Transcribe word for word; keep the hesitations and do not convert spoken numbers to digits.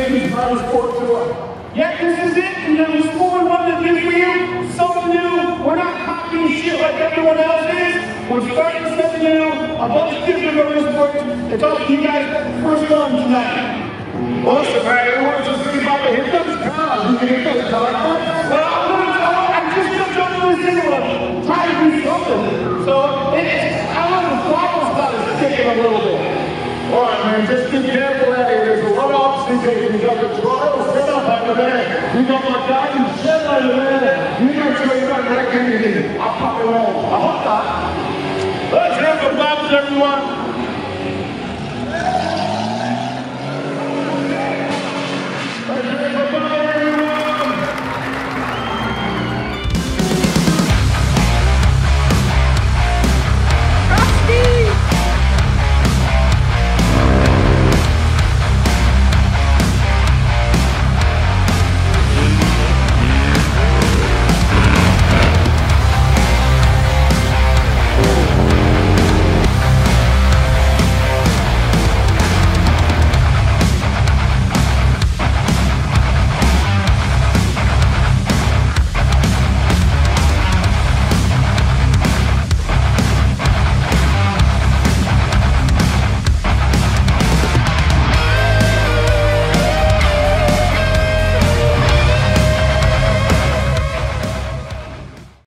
James Motorsport Tour. Yeah, this is it. And then there's more one to do for you. Something new. We're not copying shit like everyone else is. We're starting something new. A bunch of different motorsports. It's all you guys first on tonight. Awesome, man. Everyone's just thinking about to hit those cars. You can hit those cars. Well, I'm gonna tell I just jumped on this thing and try to do something. So, it's, I don't know, the throttle spot is kicking a little bit. All right, man, just be careful out here. There's a lot of obstacles. You got the throttle set up over there. You got my garden shed over there. You make sure you don't wreck anything. I'll pop it all. I hope not. Let's have a bobs, everyone.